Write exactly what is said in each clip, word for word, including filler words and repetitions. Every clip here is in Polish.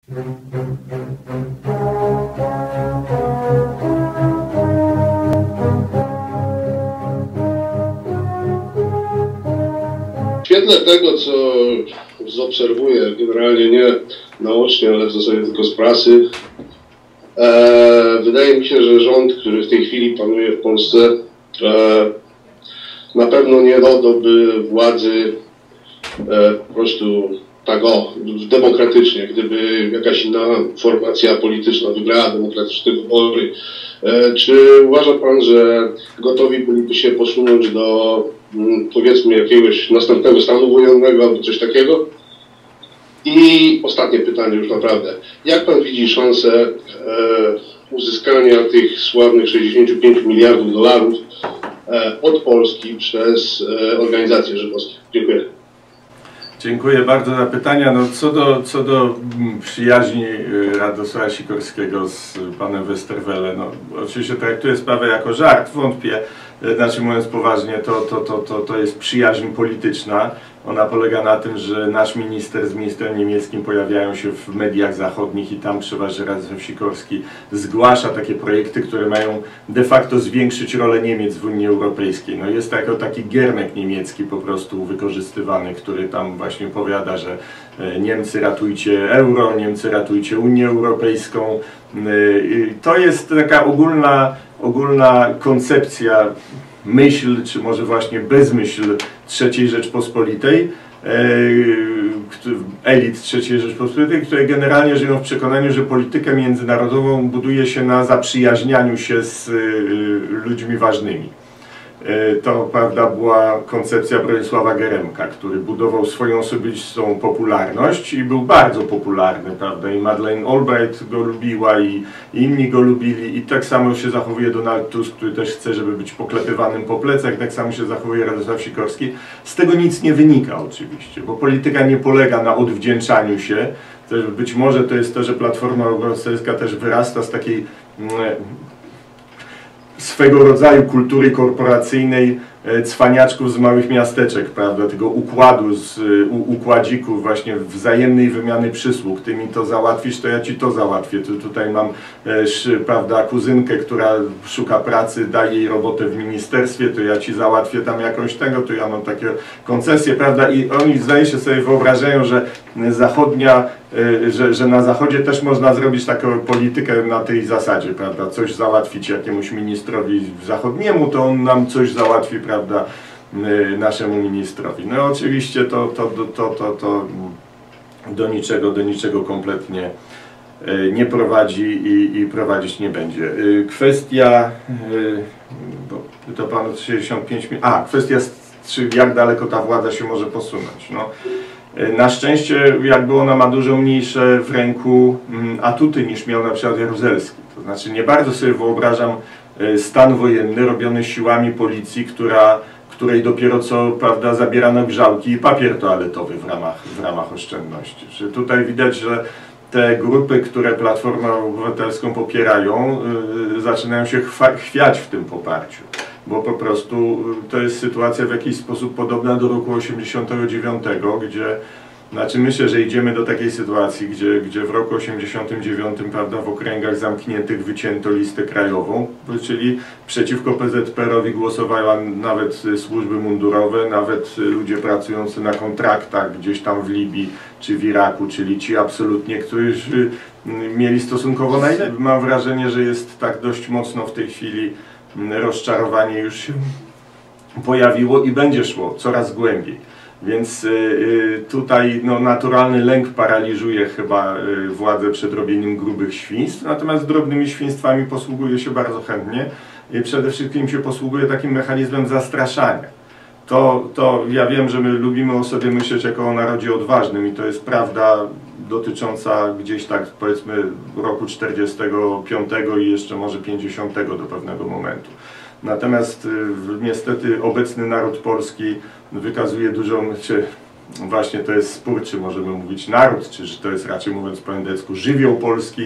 W świetle tego, co zaobserwuję, generalnie nie naocznie, ale w zasadzie tylko z prasy, e, wydaje mi się, że rząd, który w tej chwili panuje w Polsce, e, na pewno nie oddałby władzy e, po prostu tak o, demokratycznie. Gdyby jakaś inna formacja polityczna wygrała demokratyczne wybory. E, czy uważa pan, że gotowi byliby się posunąć do powiedzmy jakiegoś następnego stanu wojennego albo coś takiego? I ostatnie pytanie już naprawdę. Jak pan widzi szansę e, uzyskania tych sławnych sześćdziesięciu pięciu miliardów dolarów e, od Polski przez e, organizacje żydowskie? Dziękuję. Dziękuję bardzo za pytania. No, co do, co do przyjaźni Radosława Sikorskiego z panem Westerwelle, no, oczywiście traktuję sprawę jako żart, wątpię. Znaczy mówiąc poważnie, to, to, to, to, to jest przyjaźń polityczna. Ona polega na tym, że nasz minister z ministrem niemieckim pojawiają się w mediach zachodnich i tam przeważnie Radosław Sikorski zgłasza takie projekty, które mają de facto zwiększyć rolę Niemiec w Unii Europejskiej. No jest to jako taki giermek niemiecki po prostu wykorzystywany, który tam właśnie powiada, że Niemcy ratujcie euro, Niemcy ratujcie Unię Europejską. To jest taka ogólna, ogólna koncepcja, myśl, czy może właśnie bezmyśl trzeciej Rzeczpospolitej, elit trzeciej Rzeczpospolitej, które generalnie żyją w przekonaniu, że politykę międzynarodową buduje się na zaprzyjaźnianiu się z ludźmi ważnymi. To, prawda, była koncepcja Bronisława Geremka, który budował swoją osobistą popularność i był bardzo popularny, prawda, i Madeleine Albright go lubiła i, i inni go lubili, i tak samo się zachowuje Donald Tusk, który też chce, żeby być poklepywanym po plecach, tak samo się zachowuje Radosław Sikorski. Z tego nic nie wynika oczywiście, bo polityka nie polega na odwdzięczaniu się. Też być może to jest to, że Platforma Obywatelska też wyrasta z takiej swego rodzaju kultury korporacyjnej cwaniaczków z małych miasteczek, prawda, tego układu, z u, układzików właśnie wzajemnej wymiany przysług. Ty mi to załatwisz, to ja ci to załatwię. Tu, tutaj mam, prawda, kuzynkę, która szuka pracy, daję jej robotę w ministerstwie, to ja ci załatwię tam jakąś tego, to ja mam takie koncesje, prawda, i oni, zdaje się, sobie wyobrażają, że zachodnia, że, że na zachodzie też można zrobić taką politykę na tej zasadzie, prawda, coś załatwić jakiemuś ministrowi zachodniemu, to on nam coś załatwi, prawda, naszemu ministrowi. No oczywiście to, to, to, to, to do niczego, do niczego kompletnie nie prowadzi i, i prowadzić nie będzie. Kwestia, bo to pan sześćdziesiąt pięć minut, a kwestia, czy jak daleko ta władza się może posunąć. No, na szczęście jakby ona ma dużo mniejsze w ręku atuty niż miał na przykład Jaruzelski. To znaczy nie bardzo sobie wyobrażam stan wojenny robiony siłami policji, która, której dopiero co, prawda, zabierano grzałki i papier toaletowy w ramach, w ramach oszczędności. Czy tutaj widać, że te grupy, które Platformę Obywatelską popierają, yy, zaczynają się chwiać w tym poparciu. Bo po prostu to jest sytuacja w jakiś sposób podobna do roku osiemdziesiątego dziewiątego, gdzie, znaczy myślę, że idziemy do takiej sytuacji, gdzie, gdzie w roku osiemdziesiątym dziewiątym, prawda, w okręgach zamkniętych wycięto listę krajową, czyli przeciwko P Z P R owi głosowały nawet służby mundurowe, nawet ludzie pracujący na kontraktach gdzieś tam w Libii czy w Iraku, czyli ci absolutnie, którzy mieli stosunkowo najlepiej. Mam wrażenie, że jest tak dość mocno w tej chwili rozczarowanie już się pojawiło i będzie szło coraz głębiej. Więc y, tutaj no, naturalny lęk paraliżuje chyba y, władzę przed robieniem grubych świństw, natomiast drobnymi świństwami posługuje się bardzo chętnie i przede wszystkim się posługuje takim mechanizmem zastraszania. To, to ja wiem, że my lubimy o sobie myśleć jako o narodzie odważnym i to jest prawda dotycząca gdzieś tak powiedzmy roku czterdziestego piątego i jeszcze może pięćdziesiątego do pewnego momentu. Natomiast y, niestety obecny naród polski wykazuje dużą, czy właśnie to jest spór, czy możemy mówić naród, czy że to jest raczej mówiąc po endecku żywioł polski,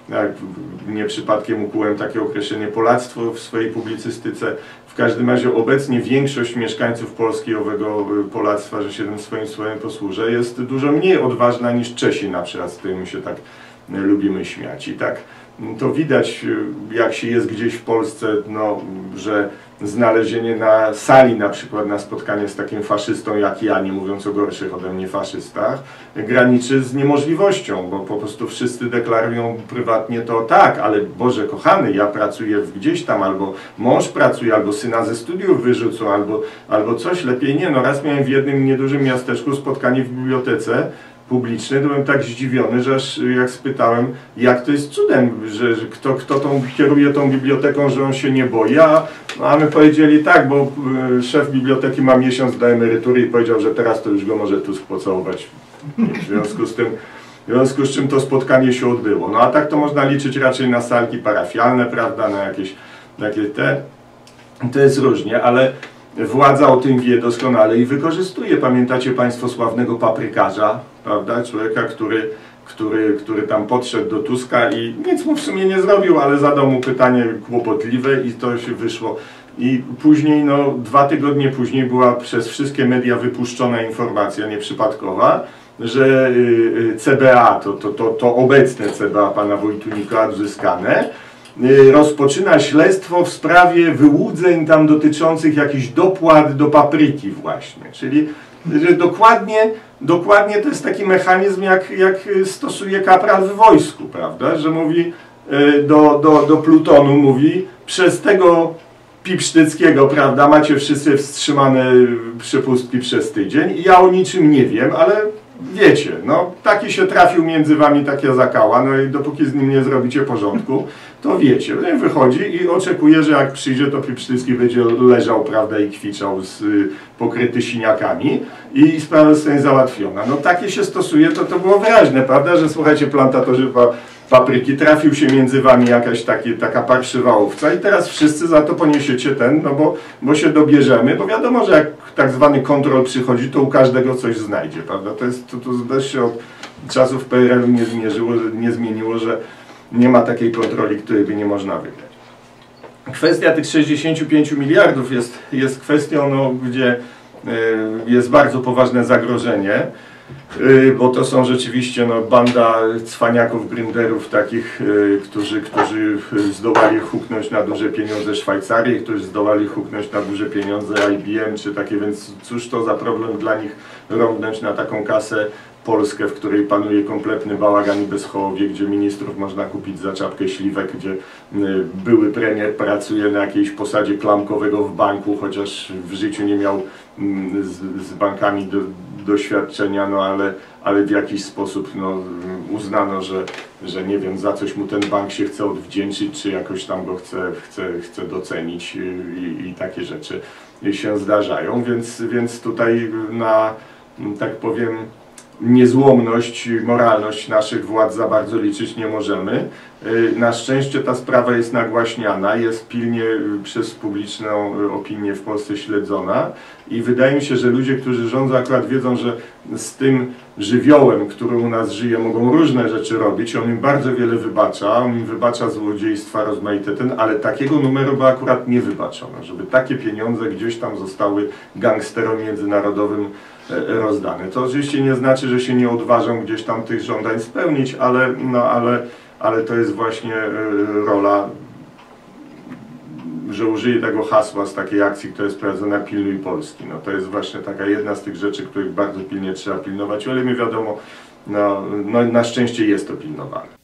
jak nie przypadkiem ukułem takie określenie polactwo w swojej publicystyce. W każdym razie obecnie większość mieszkańców Polski owego polactwa, że się tym swoim słowem posłużę, jest dużo mniej odważna niż Czesi na przykład, z którymi się tak lubimy śmiać. I tak to widać, jak się jest gdzieś w Polsce, no, że znalezienie na sali na przykład na spotkanie z takim faszystą jak ja, nie mówiąc o gorszych ode mnie faszystach, graniczy z niemożliwością, bo po prostu wszyscy deklarują prywatnie to tak, ale Boże kochany, ja pracuję gdzieś tam, albo mąż pracuje, albo syna ze studiów wyrzucą, albo, albo coś, lepiej nie. No raz miałem w jednym niedużym miasteczku spotkanie w bibliotece publiczny, to byłem tak zdziwiony, że aż jak spytałem, jak to jest cudem, że, że kto, kto tą, kieruje tą biblioteką, że on się nie boi, a, a my powiedzieli tak, bo y, szef biblioteki ma miesiąc do emerytury i powiedział, że teraz to już go może Tusk pocałować. W związku z tym, w związku z czym to spotkanie się odbyło. No a tak to można liczyć raczej na salki parafialne, prawda, na jakieś takie te, to jest różnie, ale władza o tym wie doskonale i wykorzystuje. Pamiętacie Państwo sławnego paprykarza, prawda? Człowieka, który, który, który tam podszedł do Tuska i nic mu w sumie nie zrobił, ale zadał mu pytanie kłopotliwe i to się wyszło. I później, no dwa tygodnie później była przez wszystkie media wypuszczona informacja nieprzypadkowa, że C B A, to, to, to, to obecne C B A pana Wojtunika odzyskane, rozpoczyna śledztwo w sprawie wyłudzeń tam dotyczących jakichś dopłat do papryki właśnie. Czyli że dokładnie, dokładnie to jest taki mechanizm, jak, jak stosuje kapral w wojsku, prawda? Że mówi do, do, do plutonu, mówi, przez tego Pipsztyckiego, prawda, macie wszyscy wstrzymane przepustki przez tydzień i ja o niczym nie wiem, ale wiecie, no taki się trafił między wami taka zakała, no i dopóki z nim nie zrobicie porządku, to wiecie. No i wychodzi i oczekuje, że jak przyjdzie, to Pipsztycki będzie leżał, prawda, i kwiczał z, y, pokryty siniakami i sprawa zostanie załatwiona. No takie się stosuje, to to było wyraźne, prawda, że słuchajcie, plantatorzy pa, papryki, trafił się między wami jakaś taki, taka parszywa owca i teraz wszyscy za to poniesiecie ten, no bo, bo się dobierzemy, bo wiadomo, że jak tak zwany kontrol przychodzi, to u każdego coś znajdzie, prawda? To jest, to, to też się od czasów P R L-u nie zmierzyło, nie zmieniło, że nie ma takiej kontroli, której by nie można wygrać. Kwestia tych sześćdziesięciu pięciu miliardów jest, jest kwestią, no, gdzie y, jest bardzo poważne zagrożenie, y, bo to są rzeczywiście no, banda cwaniaków, gründerów takich, y, którzy, którzy zdołali huknąć na duże pieniądze Szwajcarii, którzy zdołali huknąć na duże pieniądze I B M, czy takie, więc cóż to za problem dla nich rąbnąć na taką kasę Polskę, w której panuje kompletny bałagan i bezchołowie, gdzie ministrów można kupić za czapkę śliwek, gdzie były premier pracuje na jakiejś posadzie klamkowego w banku, chociaż w życiu nie miał z, z bankami do, doświadczenia, no ale, ale w jakiś sposób no, uznano, że, że nie wiem, za coś mu ten bank się chce odwdzięczyć, czy jakoś tam go chce, chce, chce docenić i, i takie rzeczy się zdarzają, więc, więc tutaj na, tak powiem, niezłomność, moralność naszych władz za bardzo liczyć nie możemy. Na szczęście ta sprawa jest nagłaśniana, jest pilnie przez publiczną opinię w Polsce śledzona i wydaje mi się, że ludzie, którzy rządzą, akurat wiedzą, że z tym żywiołem, który u nas żyje, mogą różne rzeczy robić. On im bardzo wiele wybacza, on im wybacza złodziejstwa rozmaite ten, ale takiego numeru by akurat nie wybaczono, żeby takie pieniądze gdzieś tam zostały gangsterom międzynarodowym rozdane. To oczywiście nie znaczy, że się nie odważą gdzieś tam tych żądań spełnić, ale, no, ale, ale to jest właśnie rola, że użyję tego hasła z takiej akcji, która jest prowadzona Pilnuj Polski. No, to jest właśnie taka jedna z tych rzeczy, których bardzo pilnie trzeba pilnować, ale mi wiadomo, no, no, na szczęście jest to pilnowane.